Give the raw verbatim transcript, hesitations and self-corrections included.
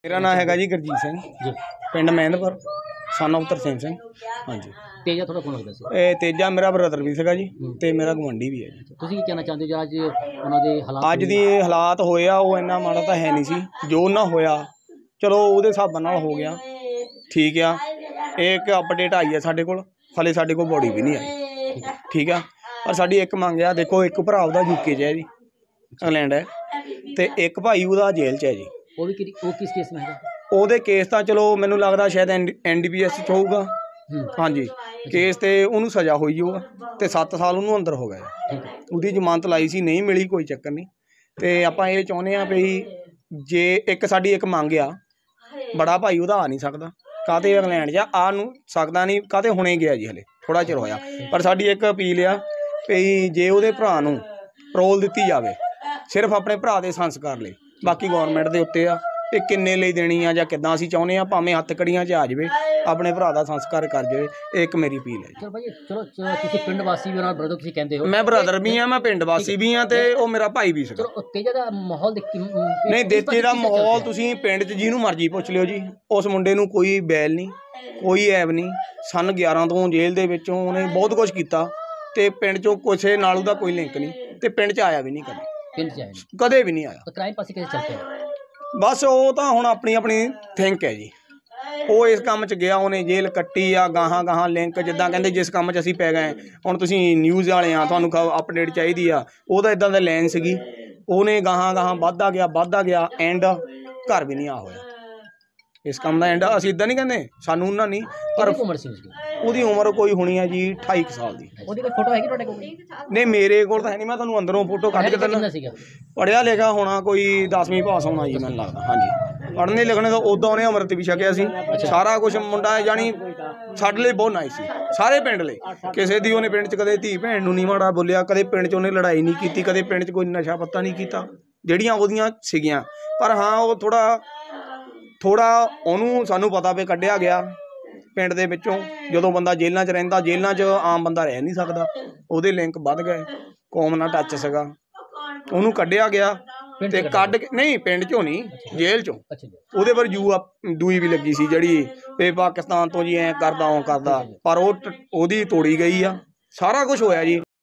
मेरा नाम है जी गुरजीत सिंह जी पिंड मेहंदपुर सन ऑफ तरसेम सिंह। हाँ जी तेजा थोड़ा कौन लगता ਸੀ ਇਹ ਤੇਜਾ ਮੇਰਾ ਬ੍ਰਦਰ ਵੀ ਸੀਗਾ ਜੀ ਤੇ ਮੇਰਾ ਗਵਾਂਢੀ ਵੀ ਹੈ ਜੀ। ਤੁਸੀਂ ਕੀ ਕਹਿਣਾ ਚਾਹੁੰਦੇ ਹੋ ਅੱਜ ਉਹਨਾਂ ਦੇ ਹਾਲਾਤ ਅੱਜ ਦੀ ਹਾਲਾਤ ਹੋਇਆ ਉਹ ਇੰਨਾ ਮਾੜਾ ਤਾਂ ਹੈ ਨਹੀਂ ਸੀ ਜੋ ਉਹਨਾਂ ਹੋਇਆ, ਚਲੋ ਉਹਦੇ ਹਿਸਾਬਾਂ ਨਾਲ ਹੋ ਗਿਆ, ਠੀਕ ਆ। ਇਹ ਇੱਕ ਅਪਡੇਟ ਆਈ ਹੈ ਸਾਡੇ ਕੋਲ, ਹਾਲੇ ਸਾਡੇ ਕੋਲ ਬੋਡੀ ਵੀ ਨਹੀਂ ਆਈ, ਠੀਕ ਆ। ਪਰ ਸਾਡੀ ਇੱਕ ਮੰਗ ਆ, ਦੇਖੋ ਇੱਕ ਭਰਾ ਉਹਦਾ ਯੂਕੇ 'ਚ ਹੈ ਜੀ, ਇੰਗਲੈਂਡ ਹੈ, ਤੇ ਇੱਕ ਭਾਈ ਉਹਦਾ ਜੇਲ੍ਹ 'ਚ ਹੈ ਜੀ। ਉਹ ਵੀ ਕਿ- ਉਹ ਕਿਸ ਕੇਸ में ਹੈਗਾ? ਉਹਦੇ ਕੇਸ ਤਾਂ ਚਲੋ ਮੈਨੂੰ ਲੱਗਦਾ ਸ਼ਾਇਦ ਐਨ ਡੀ ਪੀ ਐਸ 'ਚ ਹੋਊਗਾ। ਹਾਂਜੀ ਕੇਸ ਤੇ ਉਹਨੂੰ ਸਜ਼ਾ ਹੋਈ ਹੋਊਗਾ ਤੇ ਸੱਤ ਸਾਲ ਉਹਨੂੰ ਅੰਦਰ ਹੋ ਗਿਆ। ਠੀਕ ਹੈ ਉਹਦੀ ਜ਼ਮਾਨਤ ਲਾਈ ਸੀ, ਨਹੀਂ ਮਿਲੀ, ਕੋਈ ਚੱਕਰ ਨਹੀਂ। ਤੇ ਆਪਾਂ ਇਹ ਚਾਹੁੰਦੇ ਆ ਵੀ ਜੇ ਇੱਕ ਸਾਡੀ ਇੱਕ ਮੰਗ ਆ, ਬੜਾ ਭਾਈ ਉਹਦਾ ਆ ਨਹੀਂ ਸਕਦਾ, ਕਾਹਤੇ ਇੰਗਲੈਂਡ 'ਚ ਆ ਨੂੰ ਸਕਦਾ ਨਹੀਂ, ਕਾਹਤੇ ਹੁਣੇ ਗਿਆ ਜੀ, ਹਲੇ ਥੋੜਾ ਚਿਰ ਹੋਇਆ। ਪਰ ਸਾਡੀ ਇੱਕ ਅਪੀਲ ਆ ਵੀ ਜੇ ਉਹਦੇ ਭਰਾ ਨੂੰ ਪੈਰੋਲ ਦਿੱਤੀ ਜਾਵੇ ਸਿਰਫ ਆਪਣੇ ਭਰਾ ਦੇ ਸੰਸਕਾਰ ਲਈ, ਬਾਕੀ ਗੌਰਮੈਂਟ ਦੇ ਉੱਤੇ ਆ ਇਹ ਕਿੰਨੇ ਲਈ ਦੇਣੀ ਆ ਜਾਂ ਕਿੱਦਾਂ। ਅਸੀਂ ਚਾਹੁੰਦੇ ਆ ਭਾਵੇਂ ਹੱਥ ਕੜੀਆਂ 'ਚ ਆ ਜਾਵੇ, ਆਪਣੇ ਭਰਾ ਦਾ ਸੰਸਕਾਰ ਕਰ ਜਾਵੇ, ਇਹ ਇੱਕ ਮੇਰੀ ਅਪੀਲ ਹੈ ਜੀ। ਚਲੋ ਭਾਈ ਚਲੋ ਚਲੋ ਤੁਸੀਂ ਪਿੰਡ ਵਾਸੀ ਵੀ ਉਹਨਾਂ ਬ੍ਰਦਰ ਤੁਸੀਂ ਕਹਿੰਦੇ ਹੋ, ਮੈਂ ਬ੍ਰਦਰ ਵੀ ਆ, ਮੈਂ ਪਿੰਡ ਵਾਸੀ ਵੀ ਆ, ਤੇ ਉਹ ਮੇਰਾ ਭਾਈ ਵੀ ਸੀਗਾ। ਚਲੋ ਉਹ ਤੇਜਾ ਦਾ ਮਾਹੌਲ ਦੇਖ ਕੇ ਨਹੀਂ ਦੇਤੇ ਦਾ ਮਾਹੌਲ ਤੁਸੀਂ ਪਿੰਡ 'ਚ ਜਿਹਨੂੰ ਮਰਜ਼ੀ ਪੁੱਛ ਲਿਓ ਜੀ, ਉਸ ਮੁੰਡੇ ਨੂੰ ਕੋਈ ਬੈਲ ਨਹੀਂ, ਕੋਈ ਐਬ ਨਹੀਂ। ਸਨ ਗਿਆਰਾਂ ਤੋਂ ਜੇਲ੍ਹ ਦੇ ਵਿੱਚੋਂ ਉਹਨੇ ਬਹੁਤ ਕੁਝ ਕੀਤਾ ਤੇ ਪਿੰਡ 'ਚੋਂ ਕਿਸੇ ਨਾਲ ਉਹਦਾ ਕੋਈ ਲਿੰਕ ਨਹੀਂ ਤੇ ਪਿੰਡ 'ਚ ਆਇਆ ਵੀ ਨਹੀਂ ਕਦੇ, ਪਿੰਡ ਚ ਆਏ ਕਦੇ ਵੀ ਨਹੀਂ ਆਇਆ। ਤਾਂ ਕ੍ਰਾਈਮ ਪਾਸੇ ਕਿਵੇਂ ਚੱਲਦੇ ਹੋ? ਬਸ ਉਹ ਤਾਂ ਹੁਣ ਆਪਣੀ ਆਪਣੀ ਥਿੰਕ ਹੈ ਜੀ, ਉਹ ਇਸ ਕੰਮ 'ਚ ਗਿਆ, ਉਹਨੇ ਜੇਲ੍ਹ ਕੱਟੀ ਆ, ਗਾਹਾਂ ਗਾਹਾਂ ਲਿੰਕ, ਜਿੱਦਾਂ ਕਹਿੰਦੇ ਜਿਸ ਕੰਮ 'ਚ ਅਸੀਂ ਪੈ ਗਏ। ਹੁਣ ਤੁਸੀਂ ਨਿਊਜ਼ ਵਾਲੇ ਆ, ਤੁਹਾਨੂੰ ਅਪਡੇਟ ਚਾਹੀਦੀ ਆ, ਉਹਦਾ ਇਦਾਂ ਦਾ ਲਾਈਨ ਸੀਗੀ, ਉਹਨੇ ਗਾਹਾਂ ਗਾਹਾਂ ਵੱਧਦਾ ਗਿਆ ਵੱਧਦਾ ਗਿਆ, ਐਂਡ ਘਰ ਵੀ ਨਹੀਂ ਆ ਹੋਇਆ ਇਸ ਕੰਮ ਦਾ। ਐਂਡ ਅਸੀਂ ਇਦਾਂ ਨਹੀਂ ਕਹਿੰਦੇ, ਸਾਨੂੰ ਉਹਨਾਂ ਨਹੀਂ, ਪਰ ਕਿੰਨੀ ਉਮਰ ਸੀ ਉਸਦੀ? ਉਹਦੀ ਉਮਰ ਕੋਈ ਹੋਣੀ ਹੈ ਜੀ ਅਠਾਈ ਕੁ ਸਾਲ ਦੀ। ਉਹਦੀ ਕੋਈ ਫੋਟੋ ਹੈਗੀ ਤੁਹਾਡੇ ਕੋਲ? ਨਹੀਂ ਮੇਰੇ ਕੋਲ ਤਾਂ ਹੈ ਨਹੀਂ, ਮੈਂ ਤੁਹਾਨੂੰ ਅੰਦਰੋਂ ਫੋਟੋ ਕੱਢ ਕੇ ਦਿੰਦਾ। ਕਿੰਨਾ ਸੀਗਾ? ਪੜ੍ਹਿਆ ਲਿਖਿਆ ਹੋਣਾ, ਕੋਈ ਦਸਵੀਂ ਪਾਸ ਹੋਣਾ ਜੀ ਮੈਨੂੰ ਲੱਗਦਾ। ਹਾਂਜੀ ਪੜ੍ਹਨੇ ਲਿਖਣੇ ਤਾਂ ਉਦੋਂ ਉਹਨੇ ਅੰਮ੍ਰਿਤ ਵੀ ਛਕਿਆ ਸੀ, ਸਾਰਾ ਕੁਝ ਮੁੰਡਾ ਜਾਣੀ ਸਾਡੇ ਲਈ ਬਹੁਤ ਨਾਈਸ ਸੀ, ਸਾਰੇ ਪਿੰਡ ਲਈ। ਕਿਸੇ ਦੀ ਉਹਨੇ ਪਿੰਡ 'ਚ ਕਦੇ ਧੀ ਭੈਣ ਨੂੰ ਨਹੀਂ ਮਾੜਾ ਬੋਲਿਆ, ਕਦੇ ਪਿੰਡ 'ਚ ਉਹਨੇ ਲੜਾਈ ਨਹੀਂ ਕੀਤੀ, ਕਦੇ ਪਿੰਡ 'ਚ ਕੋਈ ਨਸ਼ਾ ਪੱਤਾ ਨਹੀਂ ਕੀਤਾ ਜਿਹੜੀਆਂ ਉਹਦੀਆਂ ਸੀਗੀਆਂ। ਪਰ ਹਾਂ ਉਹ ਥੋੜ੍ਹਾ ਥੋੜ੍ਹਾ ਉਹਨੂੰ ਸਾਨੂੰ ਪਤਾ ਵੀ ਕੱਢਿਆ ਗਿਆ ਪਿੰਡ ਦੇ ਵਿੱਚੋਂ। ਜਦੋਂ ਬੰਦਾ ਜੇਲ੍ਹਾਂ 'ਚ ਰਹਿੰਦਾ, ਜੇਲ੍ਹਾਂ 'ਚ ਆਮ ਬੰਦਾ ਰਹਿ ਨਹੀਂ ਸਕਦਾ, ਉਹਦੇ ਲਿੰਕ ਵੱਧ ਗਏ, ਕੌਮ ਨਾਲ ਟੱਚ ਸੀਗਾ, ਉਹਨੂੰ ਕੱਢਿਆ ਗਿਆ ਤੇ ਕੱਢ ਕੇ ਨਹੀਂ ਪਿੰਡ 'ਚੋਂ ਨਹੀਂ, ਜੇਲ੍ਹ 'ਚੋਂ। ਅੱਛਾ ਜੀ ਉਹਦੇ ਪਰ ਜੂ ਦੂਈ ਵੀ ਲੱਗੀ ਸੀ ਜਿਹੜੀ ਵੀ ਪਾਕਿਸਤਾਨ ਤੋਂ ਜੀ ਐਂ ਕਰਦਾ ਉਹ ਕਰਦਾ, ਪਰ ਉਹ ਉਹਦੀ ਤੋੜੀ ਗਈ ਆ, ਸਾਰਾ ਕੁਝ ਹੋਇਆ ਜੀ।